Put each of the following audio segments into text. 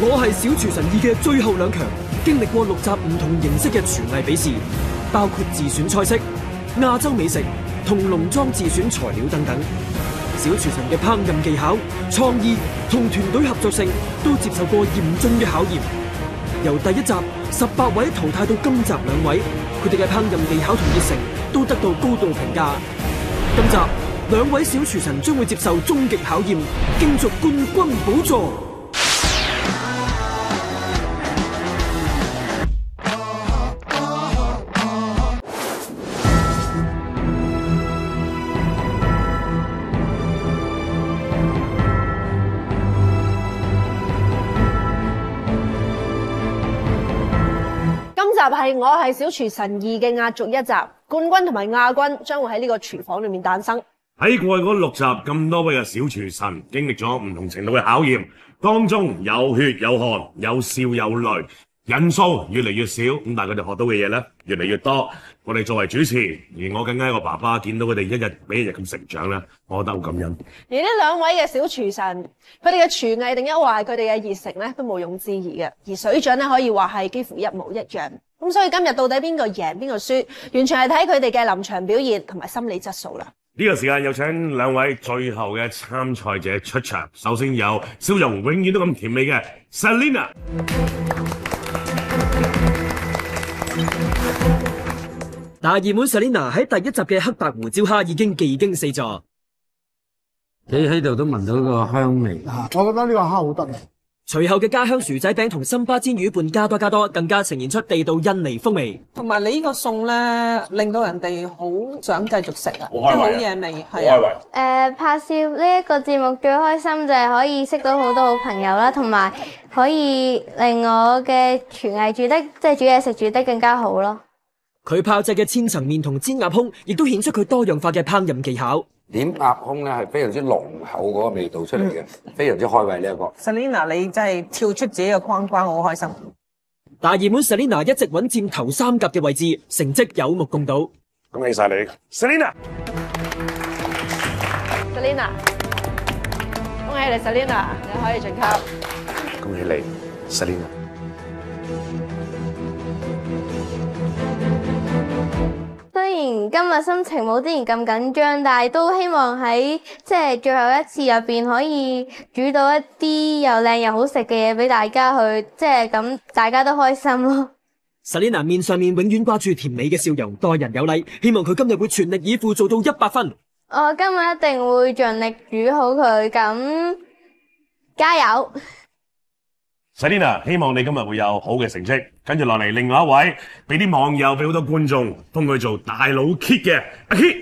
我係小廚神2嘅最後2強，經歷過6集唔同形式嘅廚藝比試，包括自選菜式、亞洲美食同農莊自選材料等等。小廚神嘅烹飪技巧、創意同團隊合作性都接受過嚴峻嘅考驗。由第1集18位淘汰到今集2位，佢哋嘅烹飪技巧同熱誠都得到高度評價。今集2位小廚神將會接受終極考驗，競逐冠軍寶座。 今集係我係小廚神2嘅壓軸1集，冠軍同埋亞軍將會喺呢個廚房裏面誕生。 喺過去嗰6集，咁多位嘅小廚神經歷咗唔同程度嘅考驗，當中有血有汗，有笑有淚，人數越嚟越少，咁但係佢哋學到嘅嘢咧越嚟越多。我哋作為主持，而我更加一個爸爸，見到佢哋一日比一日咁成長咧，我覺得好感恩。 而呢2位嘅小廚神，佢哋嘅廚藝定一話係佢哋嘅熱誠咧，都毋庸置疑嘅。而水準咧，可以話係幾乎一模一樣。咁所以今日到底邊個贏邊個輸，完全係睇佢哋嘅臨場表現同埋心理質素啦。 呢個時間有請2位最後嘅參賽者出場。首先有笑容永遠都咁甜美嘅 Selina。 大熱門 Selina 喺第1集嘅黑白胡椒蝦已經技驚四座， 企喺度都聞到個香味。 我覺得呢個蝦好得。 隨後嘅家鄉薯仔餅同森巴煎魚伴加多加多，更加呈現出地道印尼風味。 同埋你呢個餸咧，令到人哋好想繼續食啊，即係好嘢味，係啊。 拍攝呢一個節目最開心就係可以識到好多好朋友啦，同埋可以令我嘅廚藝煮得即係煮嘢食煮得更加好咯。 佢炮製嘅千層麵同煎鴨胸，亦都顯出佢多樣化嘅烹飪技巧。 點鴨胸咧係非常之濃厚嗰個味道出嚟嘅，非常之開胃呢一個。 Selina， 你真係跳出自己嘅框框，我好開心。 大熱門 Selina 一直穩佔頭3甲嘅位置，成績有目共睹。 恭喜晒你 ，Selina！ Selina， 恭喜你 Selina， 你可以晉級。 恭喜你 ，Selina。 雖然今日心情冇之前咁緊張，但係都希望喺即係最後一次入邊可以煮到一啲又靚又好食嘅嘢俾大家去，即係咁大家都開心咯。 Selina 面上面永遠掛住甜美嘅笑容，待人有禮，希望佢今日會全力以赴做到100分。 我今日一定會盡力煮好佢，咁加油！ Selina， 希望你今日會有好嘅成績。跟住落嚟，另外一位俾啲網友俾好多觀眾封佢做大佬 Kit 嘅阿 Kit。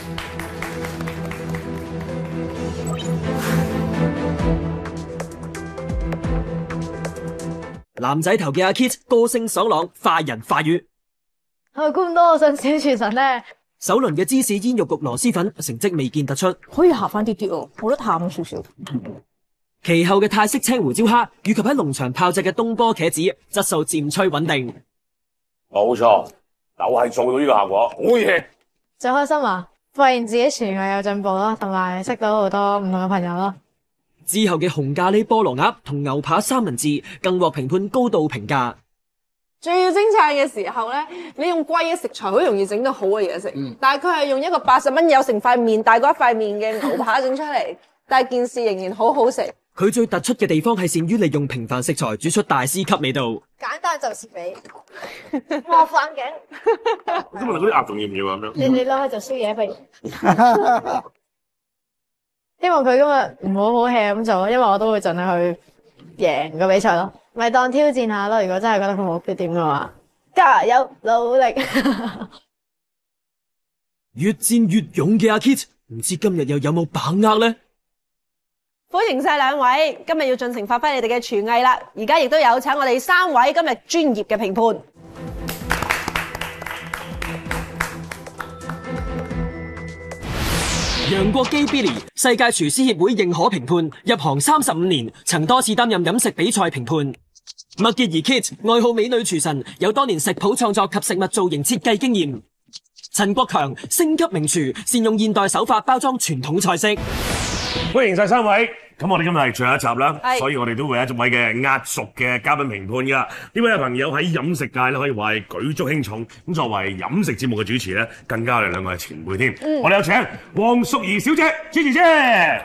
男仔頭嘅阿 Kit 個性爽朗，快人快語。 估唔到我上小廚神咧。 首輪嘅芝士煙肉焗螺絲粉成績未見突出， 可以下翻啲啲喎，冇得淡少少。 其後嘅泰式青胡椒蝦，以及喺農場炮製嘅東坡茄子，質素漸趨穩定。 冇錯，就係做到呢個效果，好嘢！ 最開心啊！發現自己廚藝有進步啦，同埋識到好多唔同嘅朋友啦。 之後嘅紅咖喱菠蘿鴨同牛扒三文治，更獲評判高度評價。 最要蒸菜嘅時候咧，你用貴嘅食材好容易整到好嘅嘢食，但係佢係用一個80蚊有成塊面大過一塊面嘅牛扒整出嚟，但係件事仍然好好食。 佢最突出嘅地方係善於利用平凡食材煮出大師級味道。 簡單就是美。我副眼鏡。 今日嗰啲鴨仲要唔要啊？咁樣你攞去做宵夜不如。希望佢今日唔好好 hea 咁做，因為我都會盡力去贏個比賽咯。咪當挑戰下咯，如果真係覺得佢冇缺點嘅話，加油努力。 越戰越勇嘅阿 Kit， 唔知今日又有冇把握呢？ 歡迎晒2位，今日要盡情發揮你哋嘅廚藝啦！而家亦都有請我哋3位今日專業嘅評判。 楊國基 Billy， 世界廚師協會認可評判，入行35年，曾多次擔任飲食比賽評判。麥潔儀 Kit， 愛好美女廚神，有多年食譜創作及食物造型設計經驗。 陳國強星級名廚，善用現代手法包裝傳統菜式。 歡迎晒3位。咁我哋今日係最後一集啦， 係所以我哋都會有一位嘅壓軸嘅嘉賓評判㗎。呢位朋友喺飲食界咧可以話係舉足輕重，咁作為飲食節目嘅主持咧，更加我哋兩個係前輩添。我哋有請黃淑儀小姐，主持姐。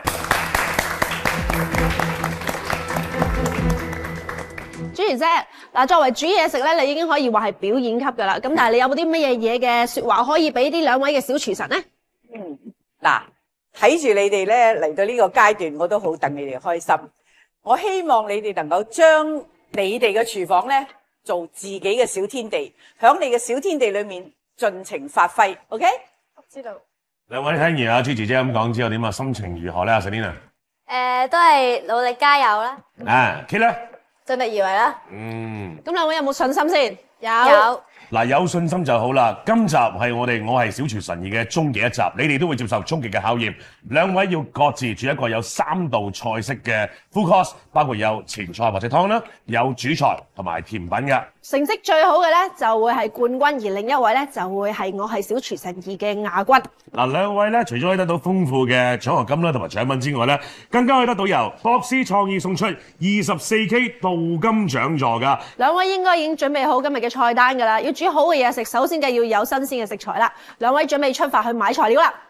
主持姐，嗱，作為煮嘢食咧，你已經可以話係表演級噶啦。咁但係你有冇啲乜嘢嘅説話可以俾呢兩位嘅小廚神咧？ 嗱，睇住你哋咧嚟到呢個階段，我都好戥你哋開心。我希望你哋能夠將你哋嘅廚房咧做自己嘅小天地，響你嘅小天地裏面盡情發揮。OK？ 知道。 兩位聽完阿朱姐姐咁講之後點啊？心情如何咧？阿 Selina 都係努力加油啦， 啊 Kit 咧？ 盡力而為啦。 咁兩位有冇信心先？ 有。 嗱，有信心就好啦。今集係我係小廚神2嘅終極一集，你哋都會接受終極嘅考驗。兩位要各自煮一個有3道菜式嘅 full course，包括有前菜或者湯啦，有主菜同埋甜品嘅。 成績最好嘅咧就會係冠軍，而另一位咧就會係我係小廚神2嘅亞軍。 嗱，兩位咧除咗可以得到豐富嘅獎學金啦同埋獎品之外咧，更加可以得到由博思創意送出 24K 鍍金獎座㗎。 兩位應該已經準備好今日嘅菜單㗎啦，要煮好嘅嘢食，首先就要有新鮮嘅食材啦。兩位準備出發去買材料啦。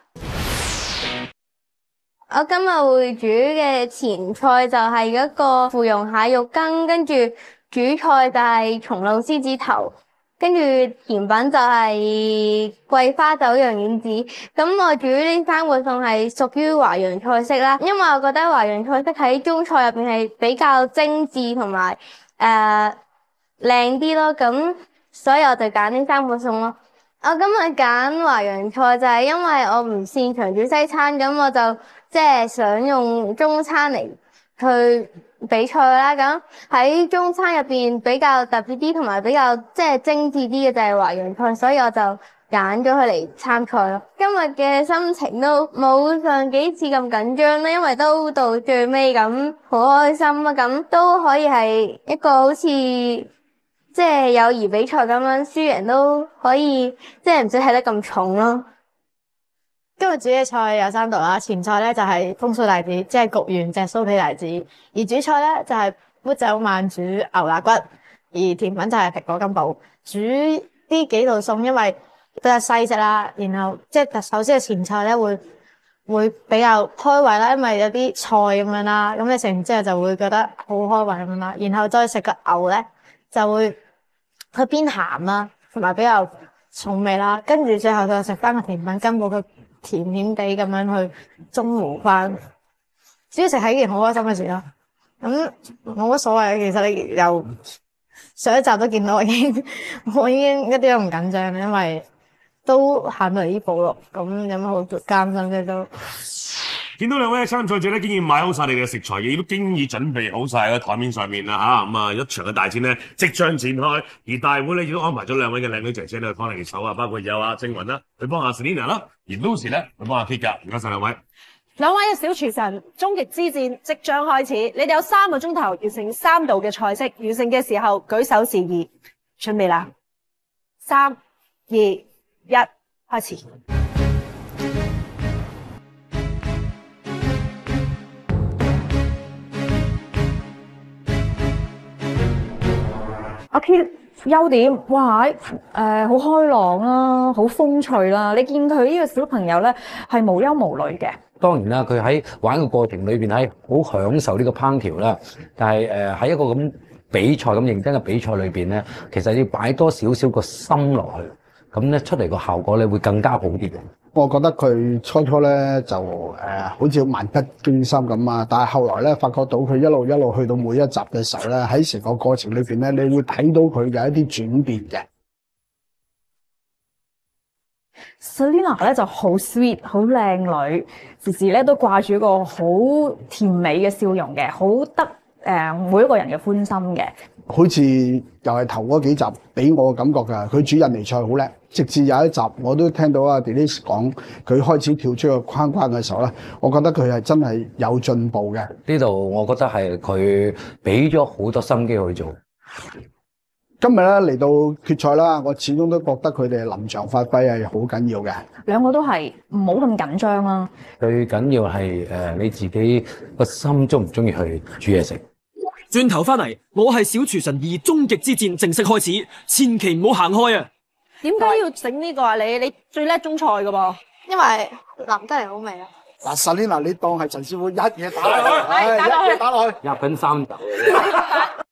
我今日會煮嘅前菜就係一個芙蓉蟹肉羹，跟住主菜就係松露獅子頭，跟住甜品就係桂花酒洋丸子。咁我煮呢3個餸係屬於華洋菜式啦，因為我覺得華洋菜式喺中菜入邊係比較精緻同埋靚啲咯，咁所以我就揀呢3個餸咯。我今日揀華洋菜就係因為我唔擅長煮西餐，咁我就即係想用中餐嚟去比賽啦。咁喺中餐入邊比較特別啲同埋比較即係精緻啲嘅就係華洋菜，所以我就揀咗佢嚟參賽咯。今日嘅心情都冇上幾次咁緊張啦，因為都到最尾咁好開心啊！咁都可以係一個好似即係友誼比賽咁樣，輸贏都可以，即係唔使睇得咁重咯。 今日煮嘅菜有3道啦，前菜咧就係風騷帶子，即係焗完隻酥皮帶子；而主菜咧就係砵酒慢煮牛肋骨，而甜品就係蘋果金寶。煮呢幾道餸，因為比較細隻啦，然後即係首先嘅前菜咧會比較開胃啦，因為有啲菜咁樣啦，咁你食完之後就會覺得好開胃咁樣啦。然後再食個牛咧就會佢偏鹹啦，同埋比較重味啦，跟住最後就食翻個甜品金寶，佢甜甜地咁樣去中和翻。主要食係一件好開心嘅事咯。咁冇乜所謂，其實你由上一集都見到我已經一啲都唔緊張，因為都行到嚟呢步咯。咁有乜好擔心啫都？ 見到兩位參賽者咧，竟然買好晒你哋嘅食材，亦都經已準備好晒喺台面上面啦嚇。咁啊，一場嘅大戰咧即將展開，而大會咧亦都安排咗兩位嘅靚女姐姐咧去幫你哋手啊，包括有阿正雲啦，去幫阿 Selina 啦，而 Lucy 咧去幫阿 Kit 噶。唔該晒兩位。 兩位嘅小廚神，終極之戰即將開始，你哋有3個鐘頭完成3道嘅菜式，完成嘅時候舉手示意，準備啦，3、2、1，開始。 阿 Kit 優點，哇好開朗啦，好風趣啦。你見佢呢個小朋友咧係無憂無慮嘅。 當然啦，佢喺玩嘅過程裏邊係好享受呢個烹調啦。但係喺一個咁比賽咁認真嘅比賽裏邊咧，其實要擺多少少個心落去，咁咧出嚟個效果咧會更加好啲嘅。 我覺得佢初咧就好似漫不經心咁啊，但係後來咧發覺到佢一路去到每一集嘅時候咧，喺成個過程裏邊咧，你會睇到佢嘅一啲轉變嘅。 Selina 咧就好 sweet， 好靚女，時時咧都掛住個好甜美嘅笑容嘅，好得每一個人嘅歡心嘅。 好似又係頭嗰幾集俾我嘅感覺㗎，佢煮印尼菜好叻。直至有一集我都聽到阿 Denise 講，佢開始跳出個框框嘅時候咧，我覺得佢係真係有進步嘅。 呢度我覺得係佢俾咗好多心機去做。 今日咧嚟到決賽啦，我始終都覺得佢哋臨場發揮係好緊要嘅。 兩個都係唔好咁緊張啦。 最緊要係你自己個心中唔中意去煮嘢食。 轉頭翻嚟，我係小廚神2終極之戰正式開始，千祈唔好行開啊！ 點解要整呢個啊？你最叻中菜噶噃？ 因為淋得嚟好味啊！ 嗱，Selina，你當係陳師傅一嘢打落去，一嘢打落去， 入緊3豆。